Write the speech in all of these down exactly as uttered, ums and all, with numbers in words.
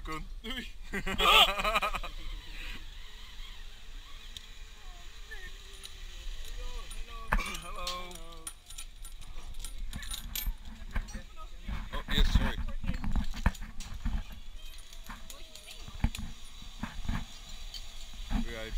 Koen. Doei. Hallo. Oh, yes, sorry. Doei uit.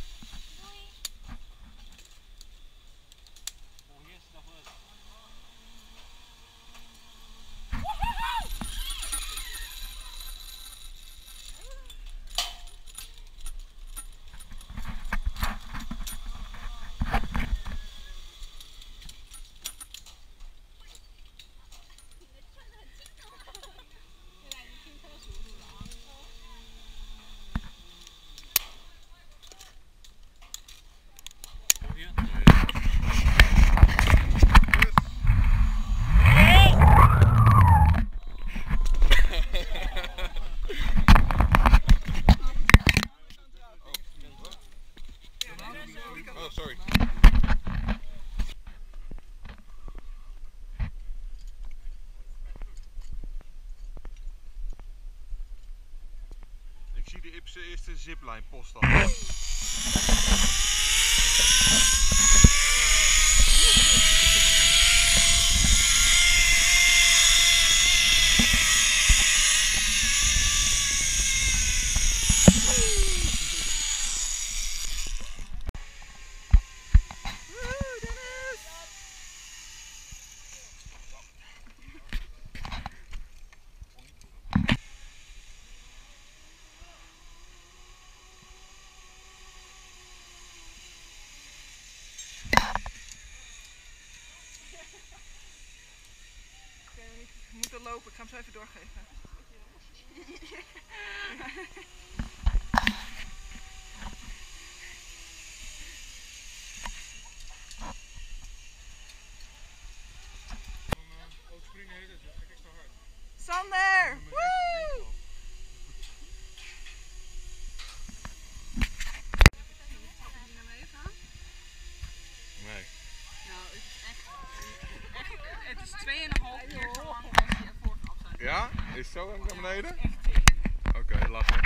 Oh, sorry. Ik zie de Ipse eerste zipline post al. We moeten lopen, ik ga hem zo even doorgeven. Sander! Woe! Nee. Nou, het is echt, echt het is tweeënhalf keer zo lang als je vorige afstand. Ja? Is het zo naar beneden? Echt dik. Oké, okay, lachen.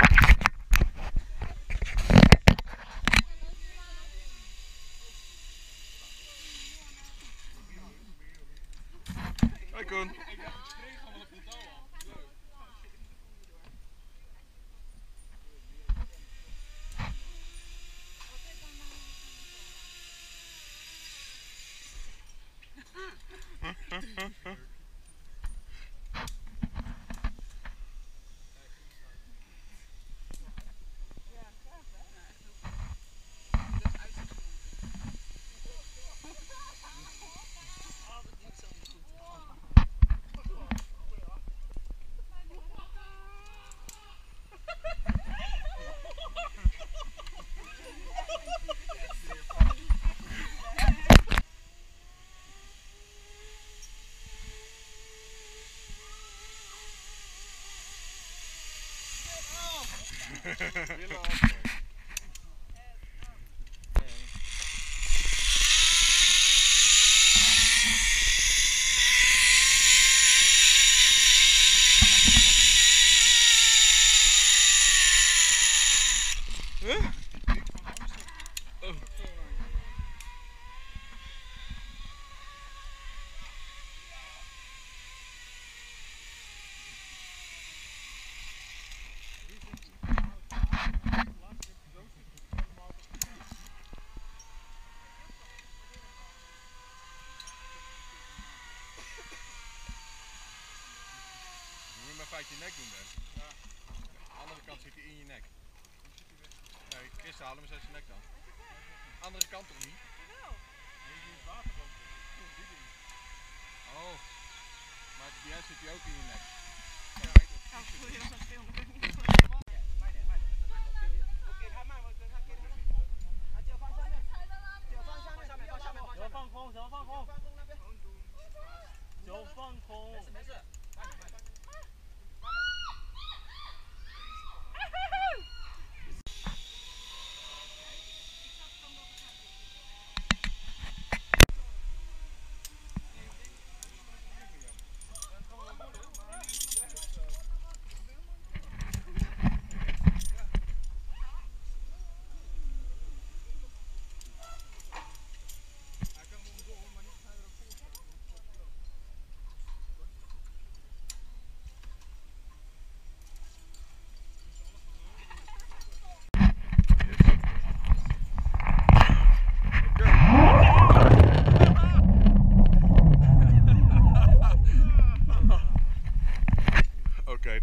Hoi Koen. Huh? Oh. Uit je nek doen dan. Ja. De andere kant zit hij in je nek. Nee, Chris halen hem eens uit zijn nek dan. Andere kant toch niet? Jawel. Nee, die is waterboom. Oh. Maar die zit hij ook in je nek. Ja, ik voel je als dat filmen.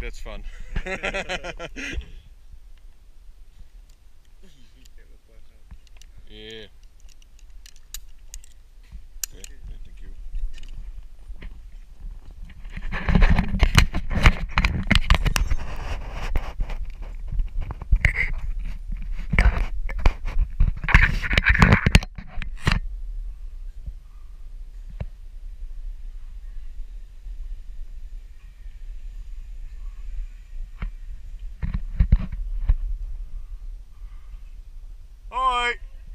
that's fun. Yeah. Okay, yeah, thank you. Hoi!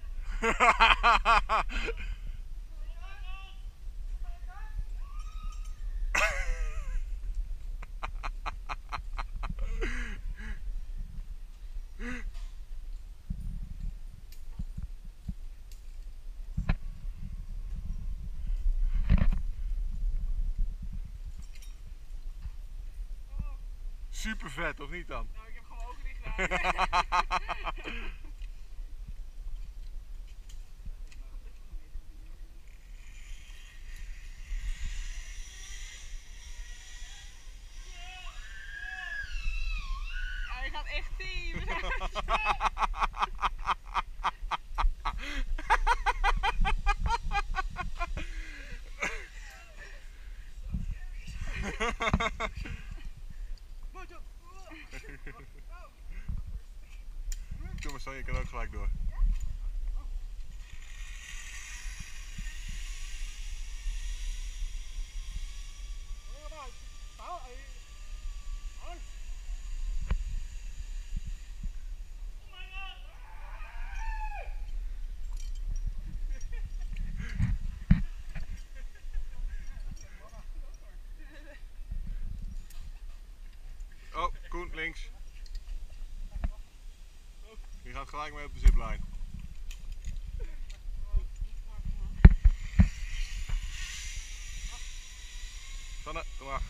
Super vet, of niet dan? Nou, ik heb gewoon ogen dicht gedaan. Hij gaat echt team. Doe maar zo, je kan ook gelijk door. Oh, Koen, links. Je gaat gelijk mee op de zipline. Sanne, kom maar.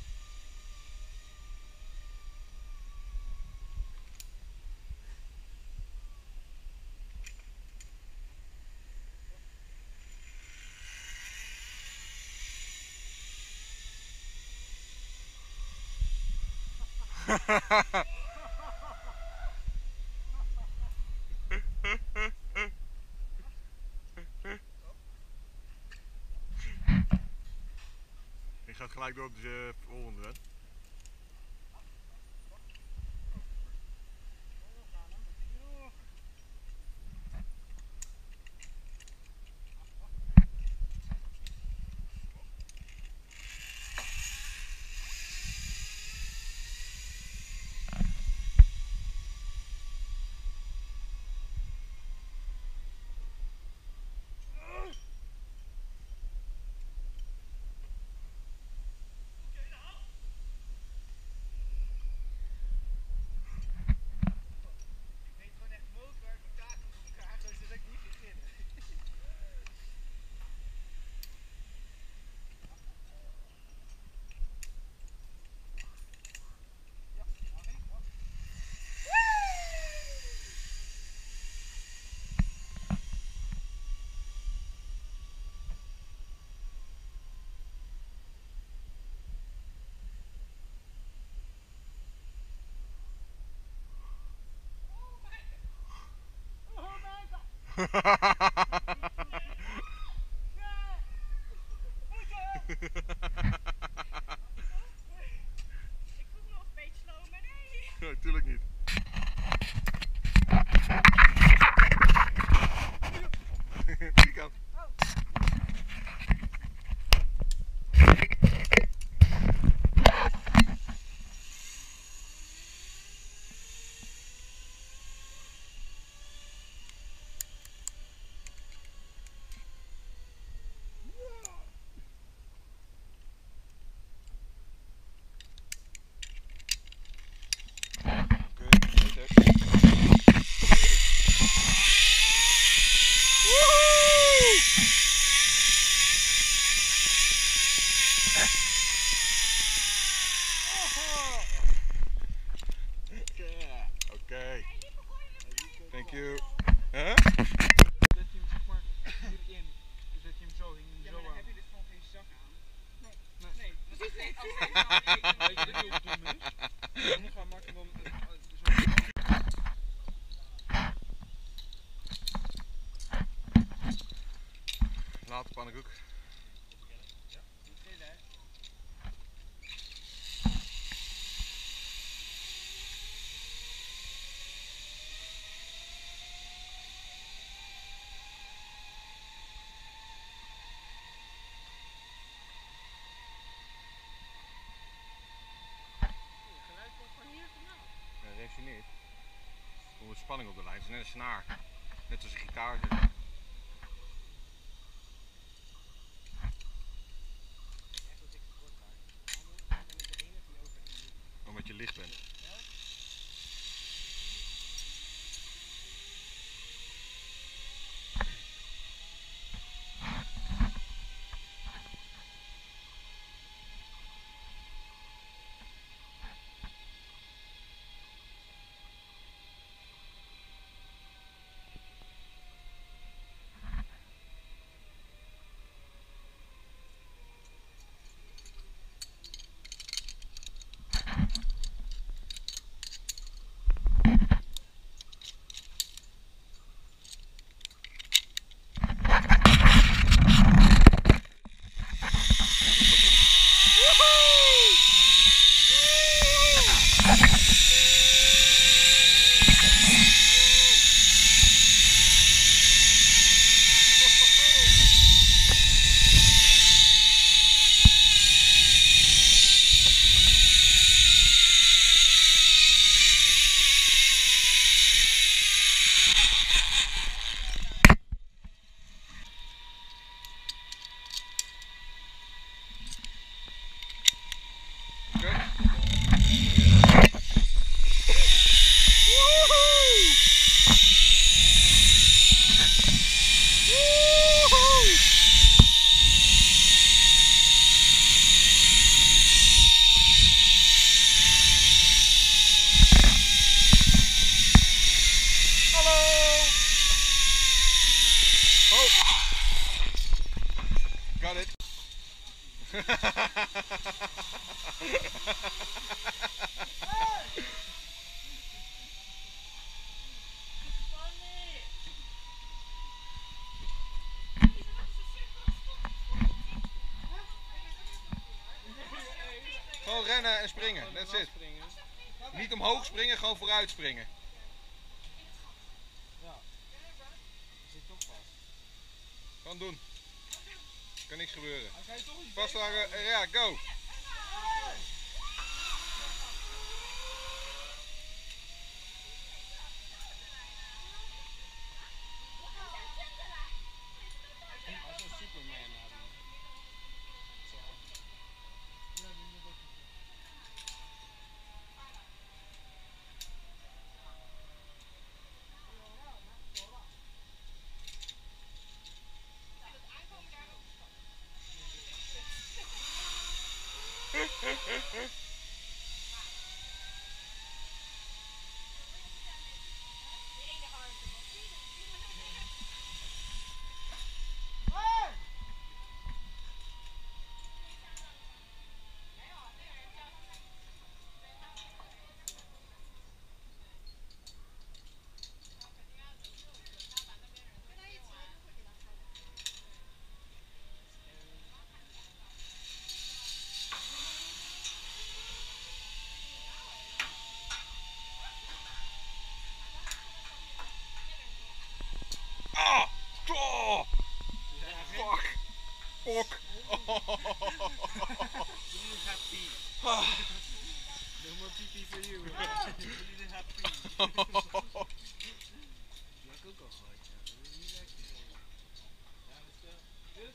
Je gaat gelijk door op de volgende ren. Ik voel me nog een beetje slow, maar nee. Nee, natuurlijk niet. Die kant. Oké. Thank you. Huh? Dat je hem zeg maar hierin, dus dat je hem zo, hing hem Ja, zo maar dan aan. heb je dus gewoon geen zak aan. Nee. Nee. Precies niet. Als hij nou Weet je wat heel dom is? spanning op de lijn. Het is net een snaar. Net als een gitaar. Omdat je licht bent. Got it. Gewoon rennen en springen, that's it. Niet omhoog springen, gewoon vooruit springen. Ja. Zit toch vast. Gewoon doen. Kan niks gebeuren. Hij zei toch iets Vasthouden, ja, go. Als een Superman hadden. Ah! Oh! Fuck! Fuck! Really happy. No more pee-pee for you. Really happy. Lekker ook al gehad, ja. Really lekker. Ja, let's go. Dus?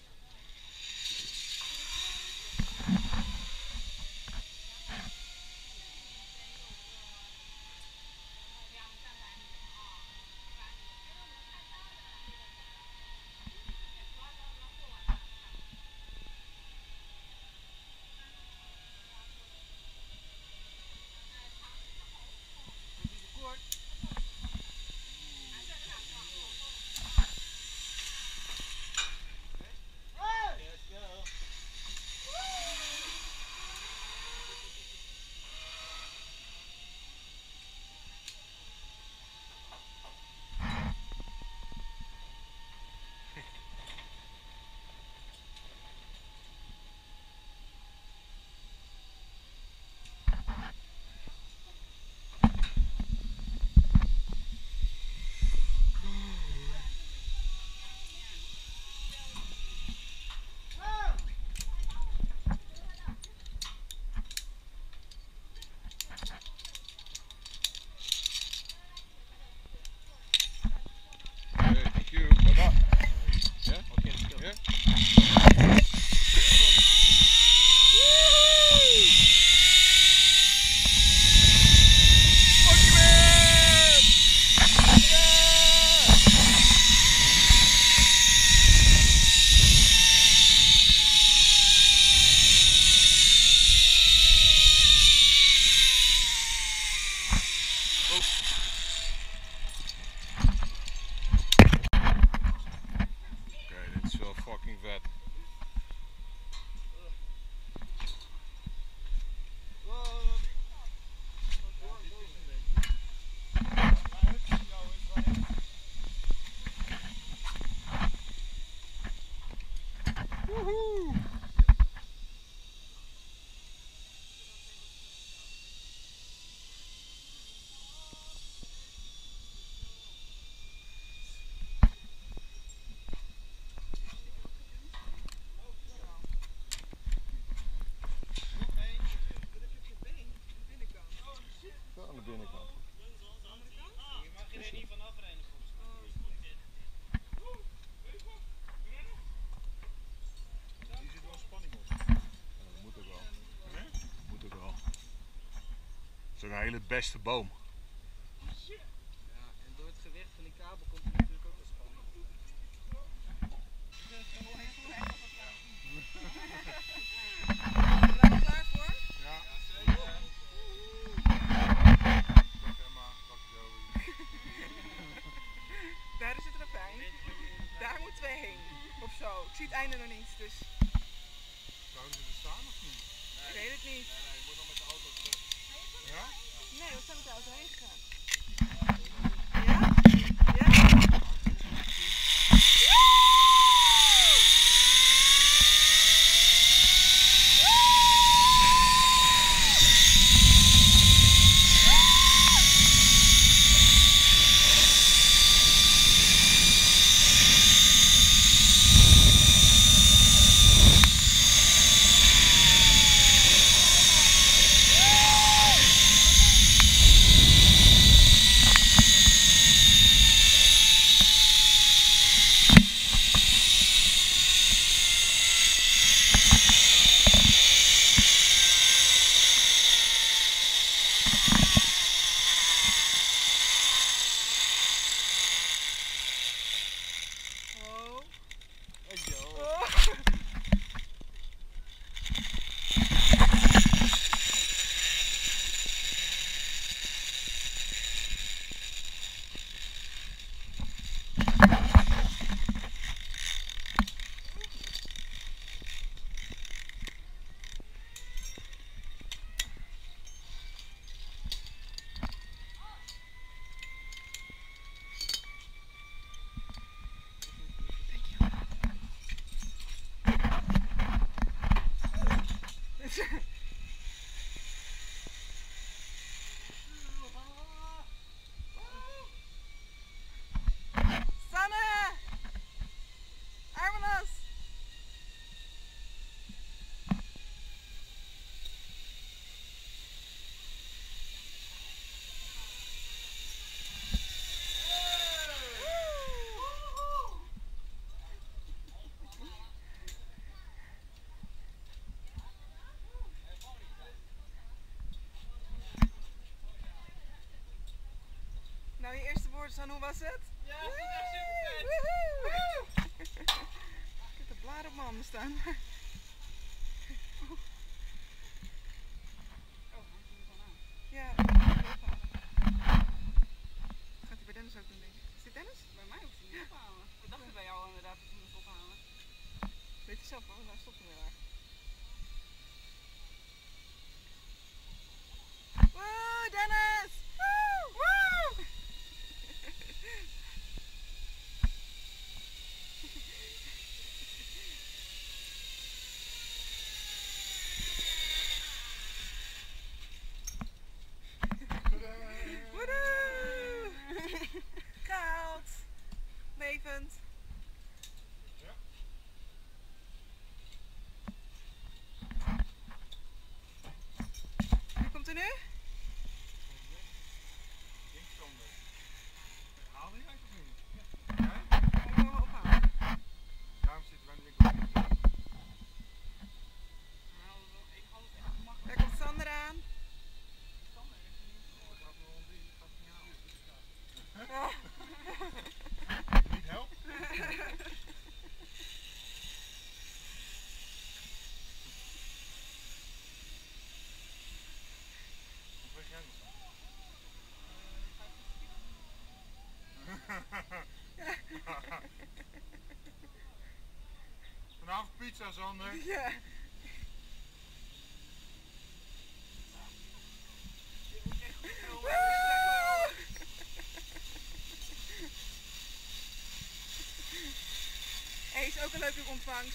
hele beste boom. Ja, en door het gewicht van die kabel komt er natuurlijk ook een spanning op. Ben je er klaar voor? Ja. Daar is het ravijn. Daar moeten we heen. Of zo. Ik zie het einde nog niet, dus Zouden ze er staan of niet? ik weet het niet. Nee, je moet nog met de auto terug. Ja? Nee, we zijn met de auto heen gegaan. Ja? Ja? Oh. Oh. Sanne! Armen los! Nou, je eerste woord, Sanne, hoe was het? Ja, dat is echt super vet. Woehoe! Ik heb de bladen op mijn handen staan. Ja, gaat hij bij Dennis ook doen, denk ik. Is dit Dennis? Bij mij hoeft hij niet ophalen. We dachten bij jou inderdaad dat hij moest ophalen. Weet je zelf wel, nou stopt hij weer. Woe, Dennis! Woe! Woe! Woedoe! Gehaald! Levend! Ja. Wie komt er nu? Haal je eigenlijk of niet? Jij? Ik wil hem ophalen. Daarom zitten wij in de winkel. Nou, ik had het echt makkelijk. Daar komt Sander aan. Sander is er niet. Niet helpen? Wat weet jij nog? Vanavond pizza, Sander. Ja. Woe! Hey, is ook een leuke ontvangst.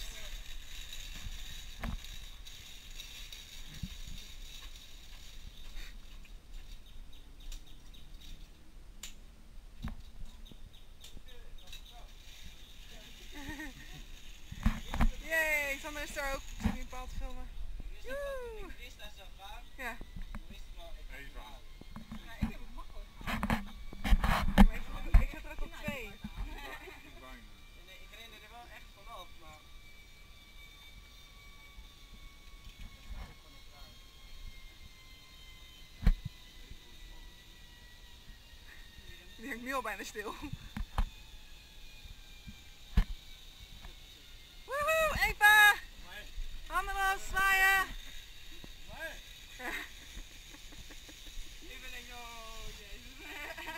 Yay, Sander is er ook. Ik zit nu een paal te filmen. Joe! Ik wist dat ze gaan. Ja. Ik wist het wel. Ik Even aan. Ja, ik heb het makkelijk gehad. Ja, maar ik zit er- ik zit er ook op twee. Bijna. Nee, ik rende er wel echt vanaf, maar bijna stil. Woehoe, Eva! Handen los, zwaaien! Ja. Ik ben denk, oh jezus.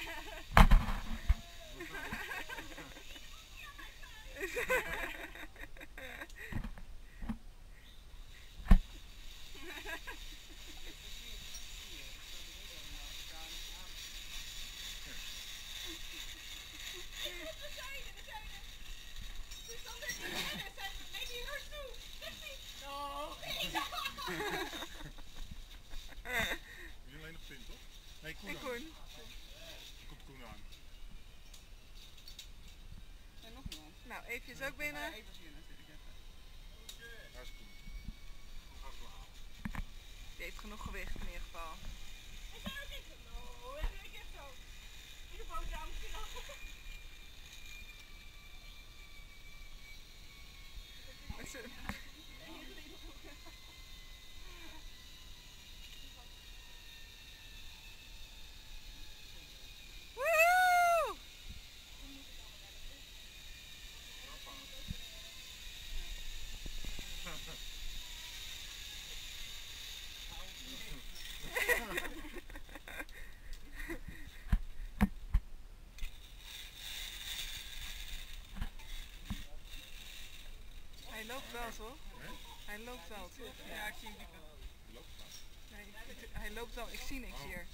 Wie alleen nog Pim, toch? Nee, Koen. En aan. Koen. Komt Koen aan. En nog iemand. Nou, Eefje is ook binnen. Ja, even hier natuurlijk even. Daar is Koen. Die heeft genoeg gewicht in ieder geval. Met z'n- Woehoe! Hij loopt wel toch? Hij loopt wel toch? Ja, ik zie hem dieper. Nee, het- hij loopt wel, ik zie niks hier.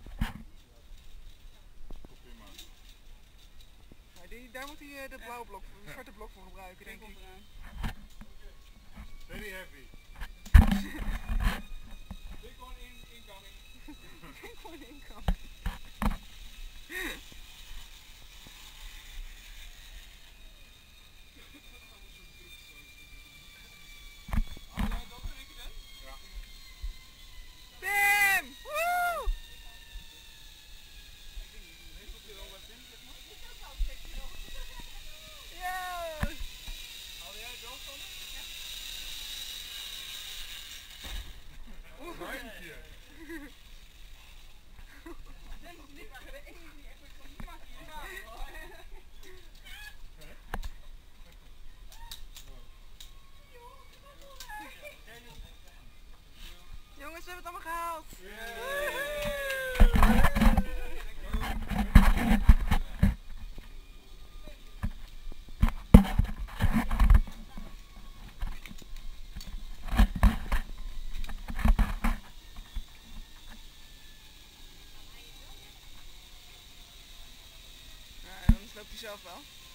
Komt Pim aan. Maar die, daar moet hij eh, de blauwe blok, de zwarte blok voor gebruiken, denk ik. Very heavy. Big one in, incoming. Gewoon in kan. Pim! Woe! Yo! Haalde jij het wel van? Rijntje. Jongens, we hebben het allemaal gehaald. Nou, anders loopt hij zelf wel.